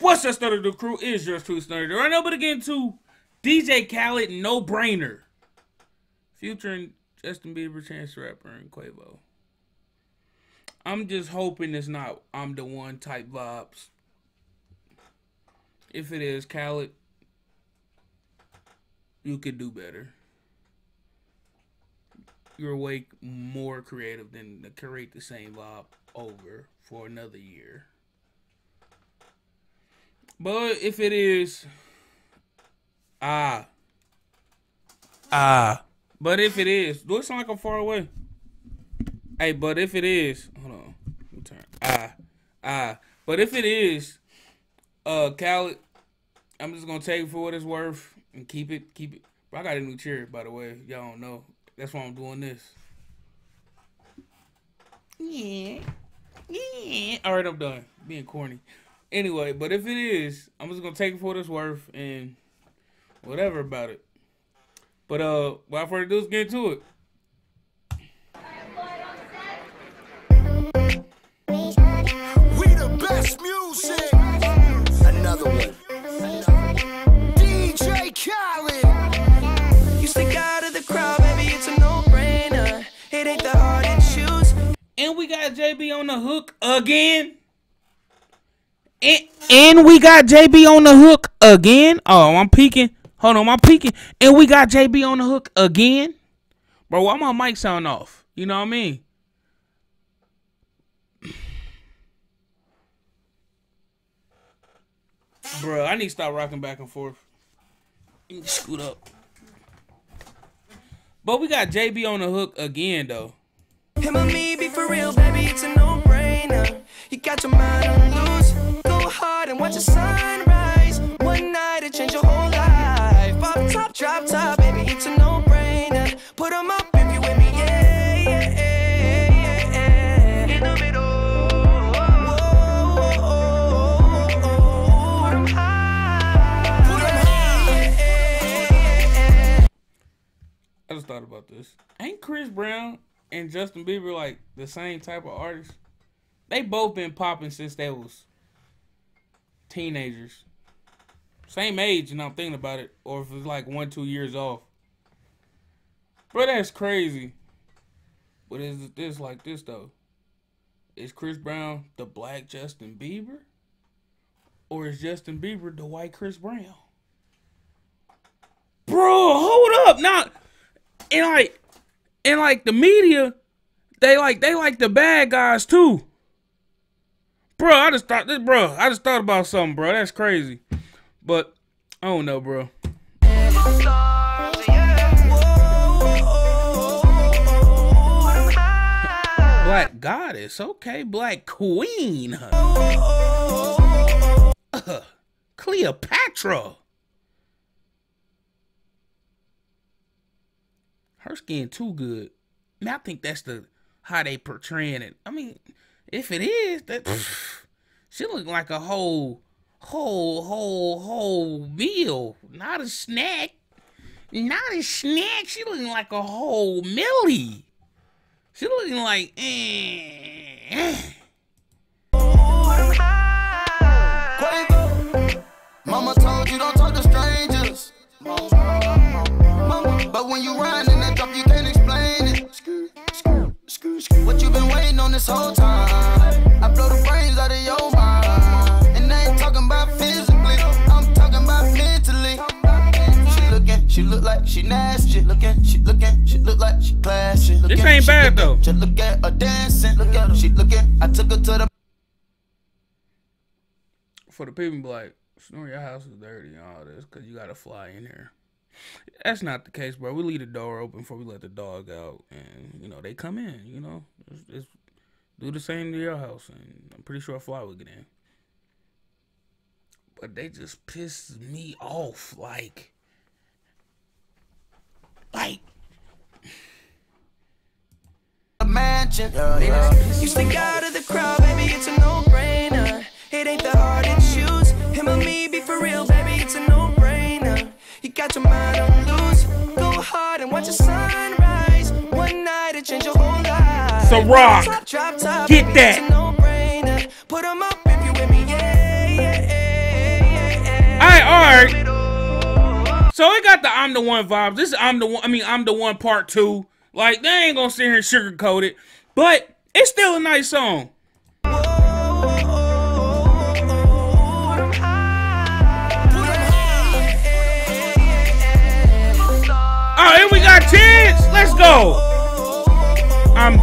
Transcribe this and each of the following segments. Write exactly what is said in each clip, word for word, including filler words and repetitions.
What's up, Stutter the Crew? It's yours truly, Stutter. Right now, but again to D J Khaled, No Brainer. Featuring Justin Bieber, Chance the Rapper, and Quavo. I'm just hoping it's not I'm the One type vibes. If it is, Khaled, you could do better. You're way more creative than to create the same vibe over for another year. But if it is, ah, ah. But if it is, do it sound like I'm far away? Hey, but if it is, hold on, let me turn. Ah, ah. But if it is, uh, Khaled, I'm just gonna take it for what it's worth and keep it, keep it. Bro, I got a new chair, by the way. Y'all don't know. That's why I'm doing this. Yeah, yeah. All right, I'm done being corny. Anyway, but if it is, I'm just gonna take it for what it's worth and whatever about it. But uh, without further ado, let's get into it. We the best music. Another one. D J Khaled. You stick out of the crowd, baby, it's a no-brainer. It ain't the hard to choose. And we got J B on the hook again. And, and we got J B on the hook again. Oh, I'm peeking. Hold on, I'm peeking. And we got J B on the hook again. Bro, why my mic sound off? You know what I mean? Bro, I need to stop rocking back and forth. Scoot up. But we got J B on the hook again, though. Him and me be for real, baby, it's a no-brainer. You got your mind on loose. Go hard and watch the sunrise. One night it change your whole life. Pop top, drop top, baby, it's a no-brainer. Put them up if you with me, yeah, yeah, yeah, yeah. In the middle. Whoa, whoa, whoa, whoa. Put them high. Put them high. Yeah, yeah, yeah. I just thought about this. Ain't Chris Brown and Justin Bieber like the same type of artists? They both been popping since they was teenagers. Same age, and I'm thinking about it. Or if it's like one, two years off. Bro, that's crazy. But is this like this, though? Is Chris Brown the black Justin Bieber? Or is Justin Bieber the white Chris Brown? Bro, hold up. Now, and like, and like the media, they like, they like the bad guys, too. Bro, I just thought this, bro. I just thought about something, bro. That's crazy. But I don't know, bro. Black goddess, okay. Black queen. Uh, Cleopatra. Her skin too good. I mean, I think that's the how they portraying it. I mean, if it is, that she look like a whole, whole, whole, whole meal. Not a snack. Not a snack. She looking like a whole Millie. She looking like, eh. Mama told you don't talk to strangers. Mama, but when you run in that drop, you can't explain it. What you been waiting on this whole time? I blow the brains out of your mind. And I ain't talking about physically, I'm talking about mentally. She looking, she look like she nasty. She looking, she looking, she look like she classy. This ain't bad though. Just look at her dancing. Look at her, she looking. I took her to the. For the people like, Snore, your house is dirty and all this because you got to fly in here. That's not the case, bro. We leave the door open before we let the dog out. And, you know, they come in, you know. It's, it's, do the same to your house. And I'm pretty sure a fly would get in. But they just piss me off. Like, like. A mansion. You stick out of the crowd, baby, it's a no-brainer. It ain't the hard to choose. Him and me be for real, baby, it's a no-brainer. You got your mind on loose. Go hard and watch the sunrise. One night it change your whole life. So rock. Drop, drop top, Get baby, that. it's a no-brainer. Put them up if you with me, yeah, yeah, yeah. got the I'm the one vibes. This is I'm the one. I mean, I'm the one part two. Like, they ain't gonna sit here and sugarcoat it, but it's still a nice song. Oh, and we got Chance. Let's go. I'm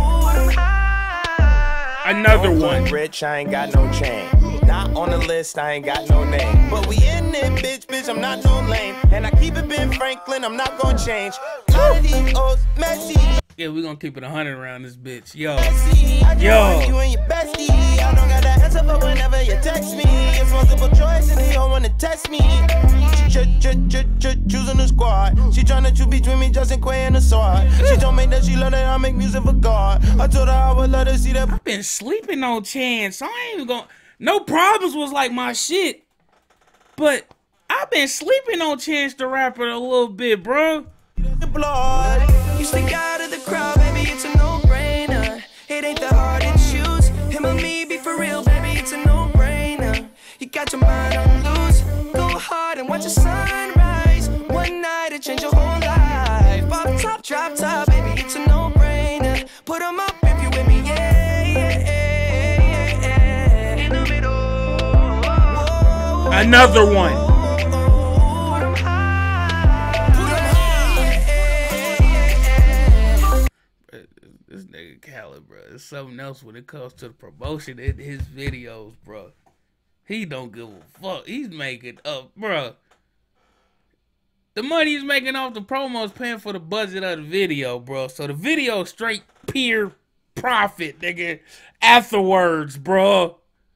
another one. Rich, I ain't got no chain. Not on the list, I ain't got no name. But we in it, bitch, bitch, I'm not no lame. And I keep it Ben Franklin, I'm not gonna change. Yeah, we gonna keep it a hundred around this bitch. Yo. Yo. You and your bestie. I don't got that answer for whenever you text me. It's multiple choice and they don't wanna test me. Choosing the squad. She tryna choose between me, Justin Quay and the sword. She told me that she love that I make music for God. I told her I would let her see that. I've been sleeping on Chance, so I ain't even gonna. No Problems was like my shit, but I've been sleeping on Chance the Rapper a little bit, bro. You stick out of the crowd, baby, it's a no-brainer. It ain't the hard to choose. Him or me, be for real, baby, it's a no-brainer. You got your mind on loose. Go hard and watch the sunrise. One night to change your whole life. Pop top, drop top, baby, it's a no-brainer. Put them up if you with me, yeah, yeah, yeah, yeah. In the middle. Another one. This nigga Khaled, bro, it's something else when it comes to the promotion in his videos, bro. He don't give a fuck. He's making up, bro. The money he's making off the promo is paying for the budget of the video, bro. So the video straight pure profit, nigga. Afterwards, bro.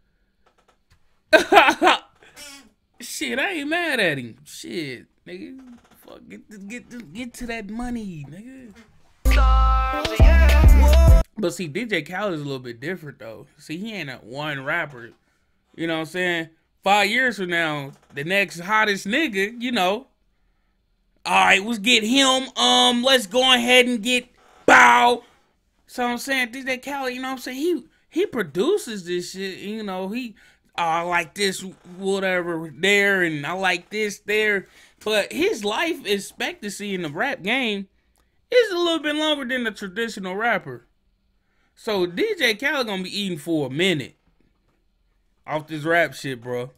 Shit, I ain't mad at him. Shit, nigga. Fuck, get get get to that money, nigga. But see, D J Khaled is a little bit different though. See, he ain't a one rapper. You know what I'm saying? Five years from now, the next hottest nigga, you know. All right, let's get him. Um, let's go ahead and get Bow. So I'm saying, D J Khaled, you know what I'm saying? He he produces this shit. You know, he uh, I like this whatever there, and I like this there. But his life expectancy in the rap game is a little bit longer than the traditional rapper. So D J Khaled gonna be eating for a minute off this rap shit, bro.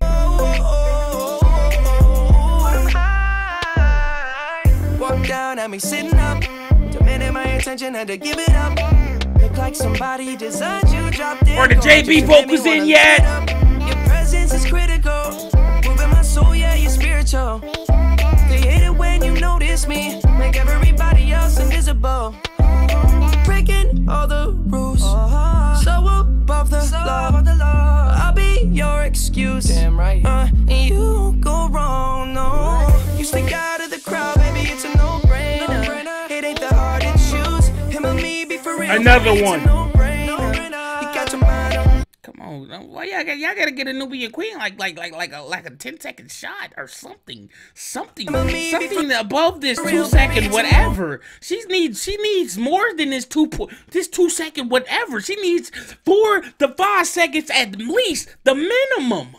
Walk down at me sitting up, demanding my attention, had to give it up. Look like somebody designed you, dropped it. Or the J B vocals in yet? Your presence is critical, moving my soul, yeah, you're spiritual. They hate it when you notice me, make everybody else invisible. Breaking all the rules, so above the law. I'll be your excuse, damn right. Uh, and you go wrong, no. You stick out of the crowd, baby, it's a no-brainer. It ain't the hard to choose. Him or me, be for real. Another one. You got your mind on. Come on, why y'all got y'all gotta get a Nubian Queen like like like like a like a ten second shot or something, something, something above this two second whatever. She needs she needs more than this two this two second whatever. She needs four to five seconds at least, the minimum.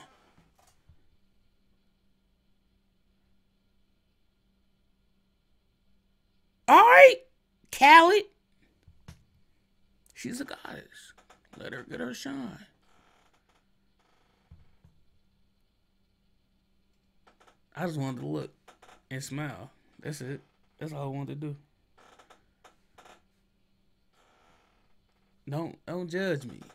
All right, Khaled. She's a goddess. Let her get her shine. I just wanted to look and smile. That's it. That's all I wanted to do. Don't don't judge me.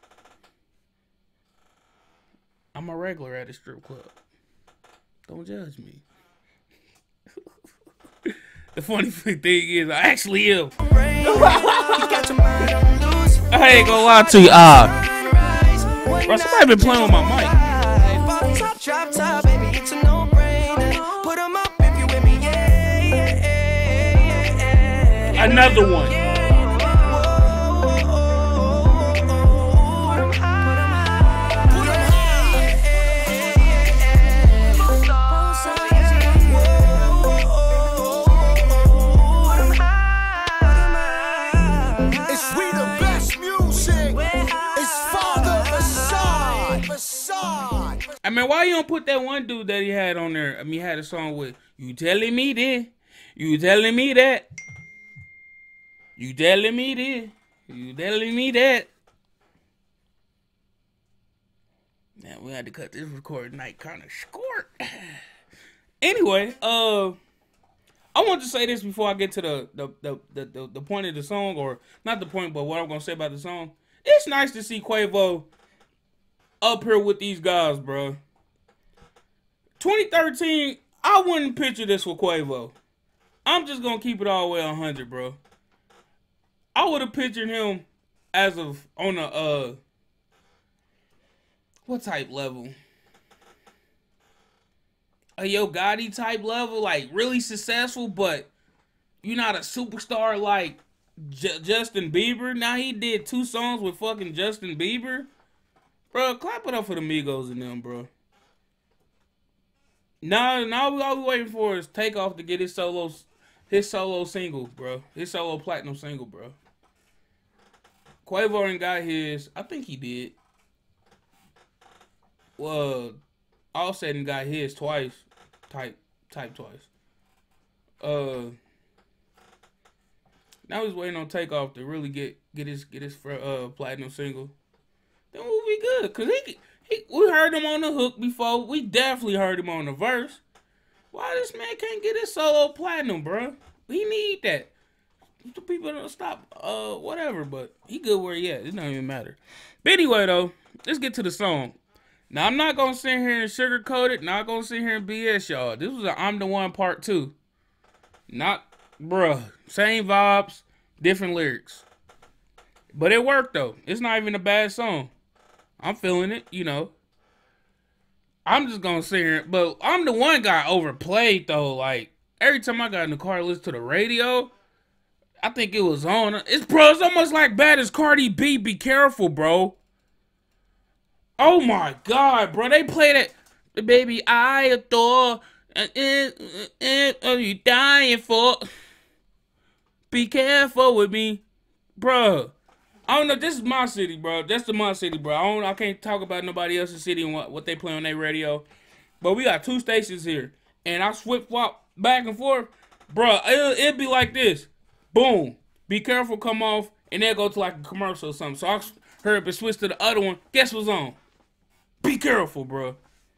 I'm a regular at a strip club. Don't judge me. The funny thing is, I actually am. I ain't gonna lie to you. Ah, bro, somebody been playing with my mic. Drop top, baby, it's a no-brainer. Put 'em up if you with me, yeah, yeah, yeah, yeah. Another one. I mean, why you don't put that one dude that he had on there? I mean, he had a song with, You telling me this? You telling me that? You telling me this? You telling me that? Now we had to cut this recording night kind of short. Anyway, uh, I want to say this before I get to the the, the the the the point of the song, or not the point, but what I'm gonna say about the song. It's nice to see Quavo up here with these guys, bro. twenty thirteen, I wouldn't picture this with Quavo. I'm just gonna keep it all the way one hundred, bro. I would have pictured him as of on a uh what type level? A Yo Gotti type level, like really successful, but you're not a superstar like J Justin Bieber. Now he did two songs with fucking Justin Bieber. Bro, clap it up for the Migos and them, bro. Now, now we all we waiting for is Takeoff to get his solo, his solo single, bro. His solo platinum single, bro. Quavo ain't got his. I think he did. Well, Offset and got his twice. Type, type twice. Uh, now he's waiting on Takeoff to really get get his get his uh platinum single. Then we'll be good, cause he, he we heard him on the hook before. We definitely heard him on the verse. Why this man can't get his solo platinum, bro? We need that. The people don't stop, uh, whatever. But he good where he at. It don't even matter. But anyway, though, let's get to the song. Now I'm not gonna sit here and sugarcoat it. Not gonna sit here and B S y'all. This was an I'm the One part two. Not, bruh, same vibes, different lyrics. But it worked though. It's not even a bad song. I'm feeling it, you know. I'm just gonna sit here, but I'm the One got overplayed though. Like every time I got in the car to listen to the radio, I think it was on. It's bro, it's almost like bad as Cardi B. Be careful, bro. Oh my God, bro, they played it. Baby, I adore. Are you dying for? Be careful with me, bro. I don't know. This is my city, bro. That's the my city, bro. I don't. I can't talk about nobody else's city and what, what they play on their radio. But we got two stations here, and I flip flop back and forth, bro. It'll, it'll be like this. Boom. Be careful. Come off, and they'll go to like a commercial or something. So I heard it switch to the other one. Guess what's on? Be careful, bro.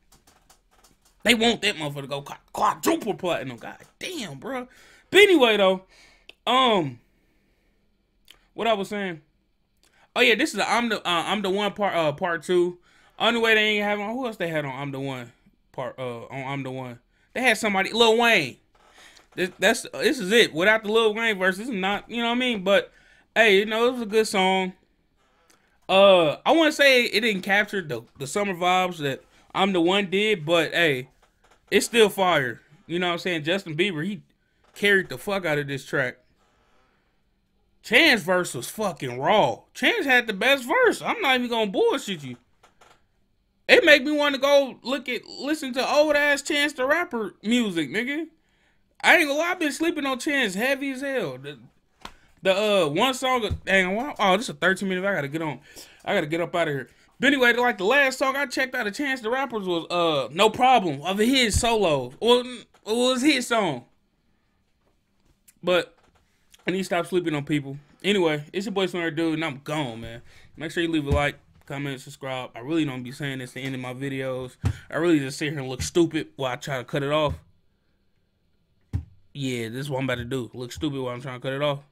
They want that motherfucker to go quadruple platinum. God damn, bro. But anyway, though, um, what I was saying. Oh yeah, this is the I'm the uh, I'm the One part uh part two. Only way they ain't having who else they had on I'm the One part uh on I'm the One. They had somebody Lil Wayne. This that's this is it. Without the Lil Wayne verse, this is not, you know what I mean. But hey, you know, it was a good song. Uh, I want to say it didn't capture the the summer vibes that I'm the One did, but hey, it's still fire. You know what I'm saying? Justin Bieber, he carried the fuck out of this track. Chan's verse was fucking raw. Chance had the best verse. I'm not even gonna bullshit you. It make me want to go look at, listen to old ass Chance the Rapper music, nigga. I ain't gonna lie, I've been sleeping on Chance heavy as hell. The, the uh one song, dang, oh, this is a thirteen minute. I gotta get on. I gotta get up out of here. But anyway, like the last song I checked out of Chance the Rapper's was uh No Problem of his solo. Well, it was his song. But I need to stop sleeping on people. Anyway, it's your boy Swimmer Dude, and I'm gone, man. Make sure you leave a like, comment, subscribe. I really don't be saying this at the end of my videos. I really just sit here and look stupid while I try to cut it off. Yeah, this is what I'm about to do. Look stupid while I'm trying to cut it off.